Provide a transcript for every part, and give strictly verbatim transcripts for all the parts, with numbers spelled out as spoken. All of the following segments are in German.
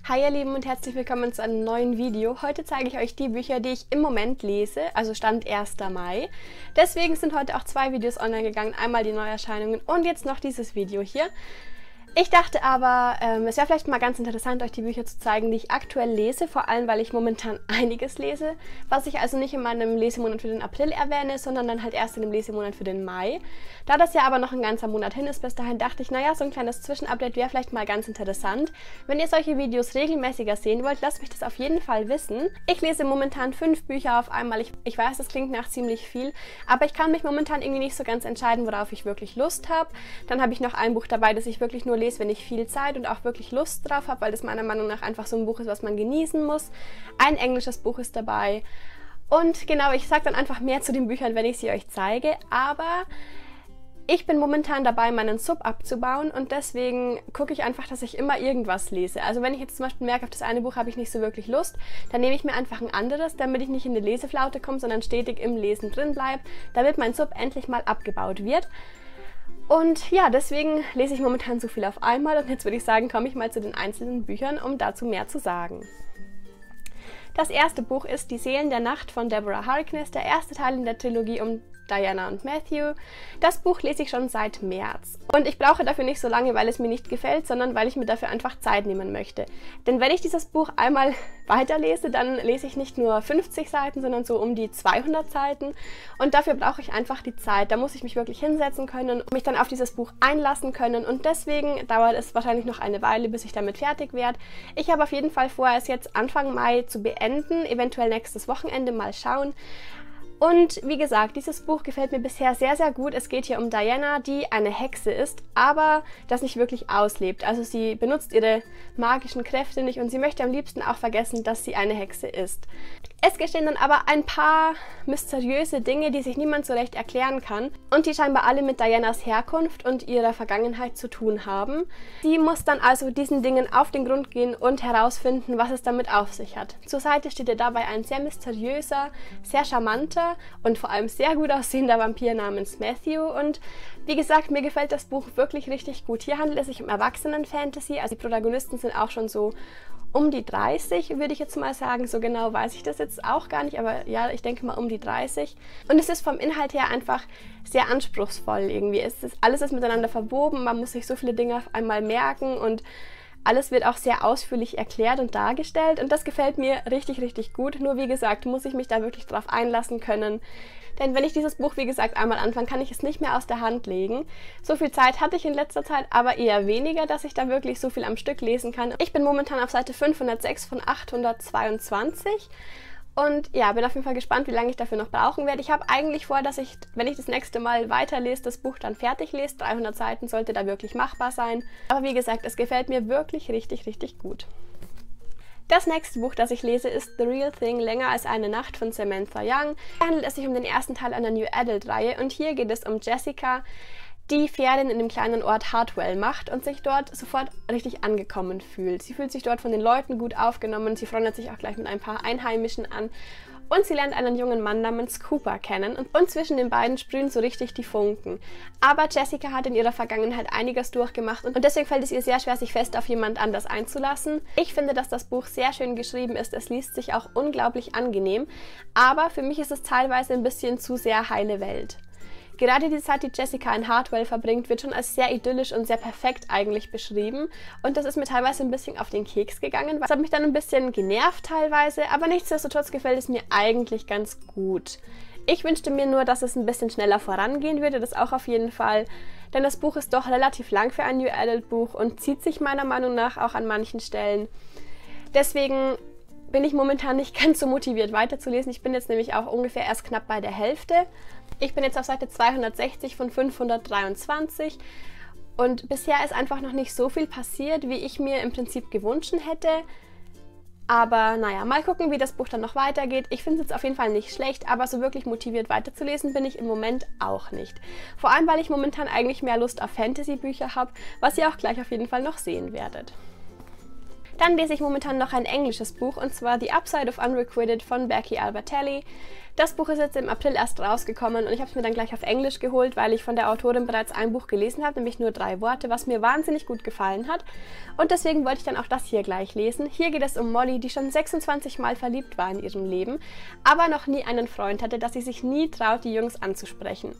Hi ihr Lieben und herzlich willkommen zu einem neuen Video. Heute zeige ich euch die Bücher, die ich im Moment lese, also Stand erster Mai. Deswegen sind heute auch zwei Videos online gegangen, einmal die Neuerscheinungen und jetzt noch dieses Video hier. Ich dachte aber, ähm, es wäre vielleicht mal ganz interessant, euch die Bücher zu zeigen, die ich aktuell lese, vor allem, weil ich momentan einiges lese, was ich also nicht in meinem Lesemonat für den April erwähne, sondern dann halt erst in dem Lesemonat für den Mai. Da das ja aber noch ein ganzer Monat hin ist, bis dahin dachte ich, naja, so ein kleines Zwischenupdate wäre vielleicht mal ganz interessant. Wenn ihr solche Videos regelmäßiger sehen wollt, lasst mich das auf jeden Fall wissen. Ich lese momentan fünf Bücher auf einmal. Ich, ich weiß, das klingt nach ziemlich viel, aber ich kann mich momentan irgendwie nicht so ganz entscheiden, worauf ich wirklich Lust habe. Dann habe ich noch ein Buch dabei, das ich wirklich nur lese, wenn ich viel Zeit und auch wirklich Lust drauf habe, weil das meiner Meinung nach einfach so ein Buch ist, was man genießen muss. Ein englisches Buch ist dabei. Und genau, ich sage dann einfach mehr zu den Büchern, wenn ich sie euch zeige, aber ich bin momentan dabei, meinen Sub abzubauen und deswegen gucke ich einfach, dass ich immer irgendwas lese. Also wenn ich jetzt zum Beispiel merke, auf das eine Buch habe ich nicht so wirklich Lust, dann nehme ich mir einfach ein anderes, damit ich nicht in eine Leseflaute komme, sondern stetig im Lesen drin bleibe, damit mein Sub endlich mal abgebaut wird. Und ja, deswegen lese ich momentan so viel auf einmal und jetzt würde ich sagen, komme ich mal zu den einzelnen Büchern, um dazu mehr zu sagen. Das erste Buch ist Die Seelen der Nacht von Deborah Harkness, der erste Teil in der Trilogie um Diana und Matthew. Das Buch lese ich schon seit März. Und ich brauche dafür nicht so lange, weil es mir nicht gefällt, sondern weil ich mir dafür einfach Zeit nehmen möchte. Denn wenn ich dieses Buch einmal weiterlese, dann lese ich nicht nur fünfzig Seiten, sondern so um die zweihundert Seiten. Und dafür brauche ich einfach die Zeit. Da muss ich mich wirklich hinsetzen können und mich dann auf dieses Buch einlassen können. Und deswegen dauert es wahrscheinlich noch eine Weile, bis ich damit fertig werde. Ich habe auf jeden Fall vor, es jetzt Anfang Mai zu beenden, eventuell nächstes Wochenende, mal schauen. Und wie gesagt, dieses Buch gefällt mir bisher sehr, sehr gut. Es geht hier um Diana, die eine Hexe ist, aber das nicht wirklich auslebt. Also sie benutzt ihre magischen Kräfte nicht und sie möchte am liebsten auch vergessen, dass sie eine Hexe ist. Es geschehen dann aber ein paar mysteriöse Dinge, die sich niemand so recht erklären kann und die scheinbar alle mit Dianas Herkunft und ihrer Vergangenheit zu tun haben. Sie muss dann also diesen Dingen auf den Grund gehen und herausfinden, was es damit auf sich hat. Zur Seite steht ihr dabei ein sehr mysteriöser, sehr charmanter und vor allem sehr gut aussehender Vampir namens Matthew und wie gesagt, mir gefällt das Buch wirklich richtig gut. Hier handelt es sich um Erwachsenen-Fantasy, also die Protagonisten sind auch schon so um die dreißig, würde ich jetzt mal sagen. So genau weiß ich das jetzt auch gar nicht, aber ja, ich denke mal um die dreißig. Und es ist vom Inhalt her einfach sehr anspruchsvoll irgendwie. Es ist, alles ist miteinander verwoben, man muss sich so viele Dinge auf einmal merken und alles wird auch sehr ausführlich erklärt und dargestellt und das gefällt mir richtig, richtig gut. Nur wie gesagt, muss ich mich da wirklich drauf einlassen können. Denn wenn ich dieses Buch, wie gesagt, einmal anfange, kann ich es nicht mehr aus der Hand legen. So viel Zeit hatte ich in letzter Zeit, aber eher weniger, dass ich da wirklich so viel am Stück lesen kann. Ich bin momentan auf Seite fünfhundertsechs von achthundertzweiundzwanzig. Und ja, bin auf jeden Fall gespannt, wie lange ich dafür noch brauchen werde. Ich habe eigentlich vor, dass ich, wenn ich das nächste Mal weiterlese, das Buch dann fertig lese. dreihundert Seiten sollte da wirklich machbar sein. Aber wie gesagt, es gefällt mir wirklich richtig, richtig gut. Das nächste Buch, das ich lese, ist The Real Thing, länger als eine Nacht von Samantha Young. Hier handelt es sich um den ersten Teil einer New Adult-Reihe und hier geht es um Jessica, die Ferien in dem kleinen Ort Hartwell macht und sich dort sofort richtig angekommen fühlt. Sie fühlt sich dort von den Leuten gut aufgenommen, sie freundet sich auch gleich mit ein paar Einheimischen an und sie lernt einen jungen Mann namens Cooper kennen und, und zwischen den beiden sprühen so richtig die Funken. Aber Jessica hat in ihrer Vergangenheit einiges durchgemacht und deswegen fällt es ihr sehr schwer, sich fest auf jemand anders einzulassen. Ich finde, dass das Buch sehr schön geschrieben ist, es liest sich auch unglaublich angenehm, aber für mich ist es teilweise ein bisschen zu sehr heile Welt. Gerade die Zeit, die Jessica in Hartwell verbringt, wird schon als sehr idyllisch und sehr perfekt eigentlich beschrieben. Und das ist mir teilweise ein bisschen auf den Keks gegangen. Das hat mich dann ein bisschen genervt teilweise, aber nichtsdestotrotz gefällt es mir eigentlich ganz gut. Ich wünschte mir nur, dass es ein bisschen schneller vorangehen würde, das auch auf jeden Fall. Denn das Buch ist doch relativ lang für ein New Adult Buch und zieht sich meiner Meinung nach auch an manchen Stellen. Deswegen bin ich momentan nicht ganz so motiviert weiterzulesen. Ich bin jetzt nämlich auch ungefähr erst knapp bei der Hälfte. Ich bin jetzt auf Seite zweihundertsechzig von fünfhundertdreiundzwanzig und bisher ist einfach noch nicht so viel passiert, wie ich mir im Prinzip gewünscht hätte. Aber naja, mal gucken, wie das Buch dann noch weitergeht. Ich finde es jetzt auf jeden Fall nicht schlecht, aber so wirklich motiviert weiterzulesen bin ich im Moment auch nicht. Vor allem, weil ich momentan eigentlich mehr Lust auf Fantasy-Bücher habe, was ihr auch gleich auf jeden Fall noch sehen werdet. Dann lese ich momentan noch ein englisches Buch, und zwar The Upside of Unrequited von Becky Albertalli. Das Buch ist jetzt im April erst rausgekommen und ich habe es mir dann gleich auf Englisch geholt, weil ich von der Autorin bereits ein Buch gelesen habe, nämlich nur drei Worte, was mir wahnsinnig gut gefallen hat. Und deswegen wollte ich dann auch das hier gleich lesen. Hier geht es um Molly, die schon sechsundzwanzig Mal verliebt war in ihrem Leben, aber noch nie einen Freund hatte, dass sie sich nie traut, die Jungs anzusprechen.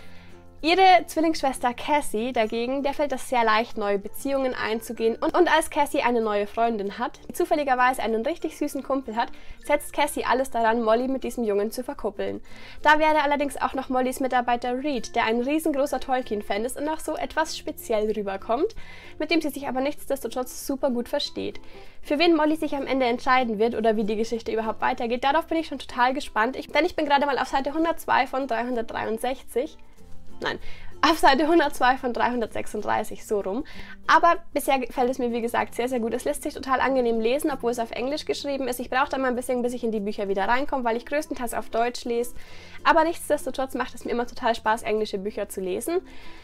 Ihre Zwillingsschwester Cassie dagegen, der fällt es sehr leicht, neue Beziehungen einzugehen. Und, und als Cassie eine neue Freundin hat, die zufälligerweise einen richtig süßen Kumpel hat, setzt Cassie alles daran, Molly mit diesem Jungen zu verkuppeln. Da wäre allerdings auch noch Mollys Mitarbeiter Reed, der ein riesengroßer Tolkien-Fan ist und auch so etwas speziell rüberkommt, mit dem sie sich aber nichtsdestotrotz super gut versteht. Für wen Molly sich am Ende entscheiden wird oder wie die Geschichte überhaupt weitergeht, darauf bin ich schon total gespannt. Ich, denn ich bin gerade mal auf Seite hundertzwei von dreihundertdreiundsechzig. Nein, auf Seite hundertzwei von dreihundertsechsunddreißig, so rum. Aber bisher gefällt es mir, wie gesagt, sehr, sehr gut. Es lässt sich total angenehm lesen, obwohl es auf Englisch geschrieben ist. Ich brauche dann mal ein bisschen, bis ich in die Bücher wieder reinkomme, weil ich größtenteils auf Deutsch lese. Aber nichtsdestotrotz macht es mir immer total Spaß, englische Bücher zu lesen.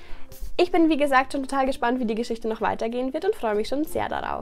Ich bin, wie gesagt, schon total gespannt, wie die Geschichte noch weitergehen wird und freue mich schon sehr darauf.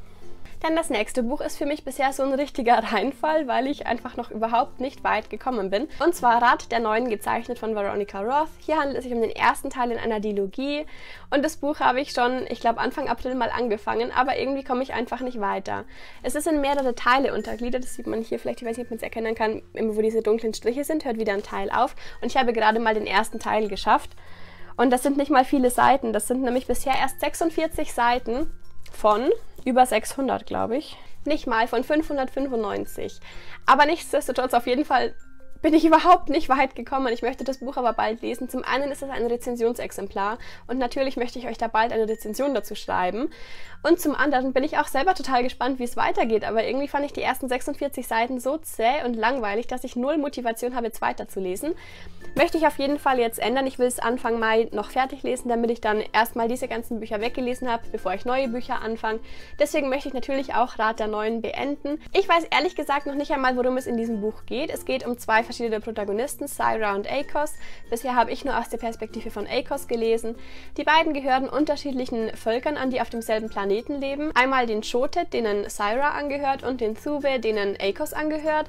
Dann das nächste Buch ist für mich bisher so ein richtiger Reinfall, weil ich einfach noch überhaupt nicht weit gekommen bin. Und zwar Rat der Neuen, gezeichnet von Veronica Roth. Hier handelt es sich um den ersten Teil in einer Dilogie. Und das Buch habe ich schon, ich glaube, Anfang April mal angefangen, aber irgendwie komme ich einfach nicht weiter. Es ist in mehrere Teile untergliedert, das sieht man hier vielleicht, ich weiß nicht, ob man es erkennen kann, immer wo diese dunklen Striche sind, hört wieder ein Teil auf. Und ich habe gerade mal den ersten Teil geschafft. Und das sind nicht mal viele Seiten, das sind nämlich bisher erst sechsundvierzig Seiten von über sechshundert, glaube ich. Nicht mal von fünfhundertfünfundneunzig. Aber nichtsdestotrotz auf jeden Fall bin ich überhaupt nicht weit gekommen. Ich möchte das Buch aber bald lesen. Zum einen ist es ein Rezensionsexemplar und natürlich möchte ich euch da bald eine Rezension dazu schreiben. Und zum anderen bin ich auch selber total gespannt, wie es weitergeht. Aber irgendwie fand ich die ersten sechsundvierzig Seiten so zäh und langweilig, dass ich null Motivation habe, jetzt weiterzulesen. Möchte ich auf jeden Fall jetzt ändern. Ich will es Anfang Mai noch fertig lesen, damit ich dann erstmal diese ganzen Bücher weggelesen habe, bevor ich neue Bücher anfange. Deswegen möchte ich natürlich auch Rat der Neuen beenden. Ich weiß ehrlich gesagt noch nicht einmal, worum es in diesem Buch geht. Es geht um zwei verschiedene Protagonisten, Saira und Akos. Bisher habe ich nur aus der Perspektive von Akos gelesen. Die beiden gehören unterschiedlichen Völkern an, die auf demselben Planeten leben. Einmal den Shotet, denen Saira angehört, und den Thuve, denen Akos angehört.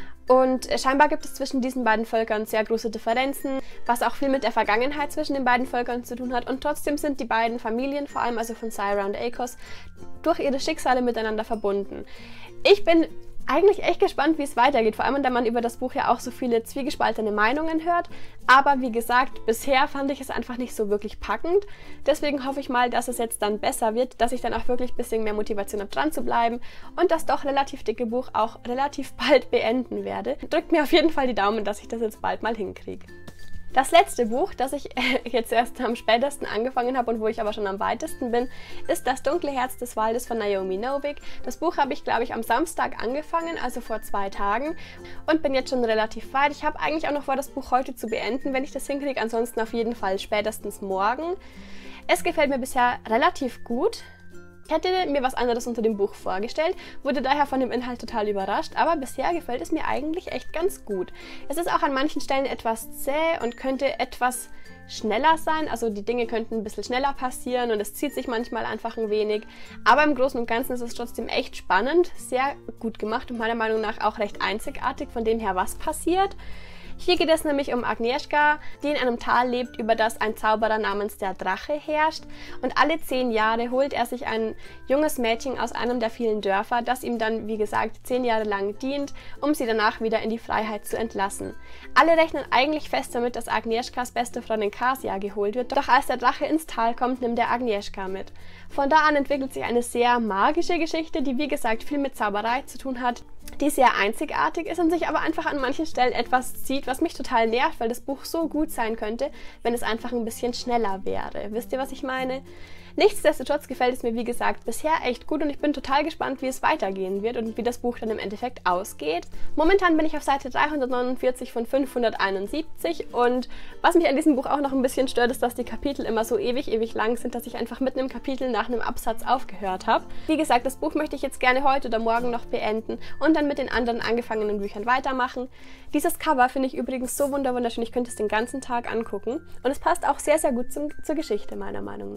Und scheinbar gibt es zwischen diesen beiden Völkern sehr große Differenzen, was auch viel mit der Vergangenheit zwischen den beiden Völkern zu tun hat. Und trotzdem sind die beiden Familien, vor allem also von Saira und Akos, durch ihre Schicksale miteinander verbunden. Ich bin eigentlich echt gespannt, wie es weitergeht, vor allem, da man über das Buch ja auch so viele zwiegespaltene Meinungen hört. Aber wie gesagt, bisher fand ich es einfach nicht so wirklich packend. Deswegen hoffe ich mal, dass es jetzt dann besser wird, dass ich dann auch wirklich ein bisschen mehr Motivation habe, dran zu bleiben und das doch relativ dicke Buch auch relativ bald beenden werde. Drückt mir auf jeden Fall die Daumen, dass ich das jetzt bald mal hinkriege. Das letzte Buch, das ich jetzt erst am spätesten angefangen habe und wo ich aber schon am weitesten bin, ist Das dunkle Herz des Waldes von Naomi Novik. Das Buch habe ich, glaube ich, am Samstag angefangen, also vor zwei Tagen, und bin jetzt schon relativ weit. Ich habe eigentlich auch noch vor, das Buch heute zu beenden, wenn ich das hinkriege, ansonsten auf jeden Fall spätestens morgen. Es gefällt mir bisher relativ gut. Ich hätte mir was anderes unter dem Buch vorgestellt, wurde daher von dem Inhalt total überrascht, aber bisher gefällt es mir eigentlich echt ganz gut. Es ist auch an manchen Stellen etwas zäh und könnte etwas schneller sein, also die Dinge könnten ein bisschen schneller passieren und es zieht sich manchmal einfach ein wenig, aber im Großen und Ganzen ist es trotzdem echt spannend, sehr gut gemacht und meiner Meinung nach auch recht einzigartig von dem her, was passiert. Hier geht es nämlich um Agnieszka, die in einem Tal lebt, über das ein Zauberer namens der Drache herrscht, und alle zehn Jahre holt er sich ein junges Mädchen aus einem der vielen Dörfer, das ihm dann, wie gesagt, zehn Jahre lang dient, um sie danach wieder in die Freiheit zu entlassen. Alle rechnen eigentlich fest damit, dass Agnieszkas beste Freundin Kasia geholt wird, doch als der Drache ins Tal kommt, nimmt er Agnieszka mit. Von da an entwickelt sich eine sehr magische Geschichte, die wie gesagt viel mit Zauberei zu tun hat, die sehr einzigartig ist und sich aber einfach an manchen Stellen etwas zieht, was mich total nervt, weil das Buch so gut sein könnte, wenn es einfach ein bisschen schneller wäre. Wisst ihr, was ich meine? Nichtsdestotrotz gefällt es mir, wie gesagt, bisher echt gut und ich bin total gespannt, wie es weitergehen wird und wie das Buch dann im Endeffekt ausgeht. Momentan bin ich auf Seite dreihundertneunundvierzig von fünfhunderteinundsiebzig und was mich an diesem Buch auch noch ein bisschen stört, ist, dass die Kapitel immer so ewig, ewig lang sind, dass ich einfach mitten im Kapitel nach einem Absatz aufgehört habe. Wie gesagt, das Buch möchte ich jetzt gerne heute oder morgen noch beenden und dann mit den anderen angefangenen Büchern weitermachen. Dieses Cover finde ich übrigens so wunderschön, ich könnte es den ganzen Tag angucken und es passt auch sehr, sehr gut zum, zur Geschichte, meiner Meinung nach.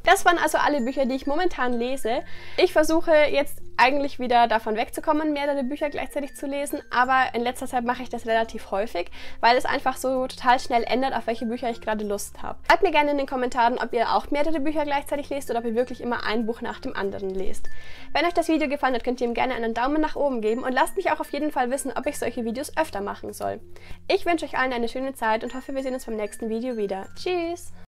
Das waren also alle Bücher, die ich momentan lese. Ich versuche jetzt eigentlich wieder davon wegzukommen, mehrere Bücher gleichzeitig zu lesen, aber in letzter Zeit mache ich das relativ häufig, weil es einfach so total schnell ändert, auf welche Bücher ich gerade Lust habe. Schreibt mir gerne in den Kommentaren, ob ihr auch mehrere Bücher gleichzeitig lest oder ob ihr wirklich immer ein Buch nach dem anderen lest. Wenn euch das Video gefallen hat, könnt ihr ihm gerne einen Daumen nach oben geben und lasst mich auch auf jeden Fall wissen, ob ich solche Videos öfter machen soll. Ich wünsche euch allen eine schöne Zeit und hoffe, wir sehen uns beim nächsten Video wieder. Tschüss!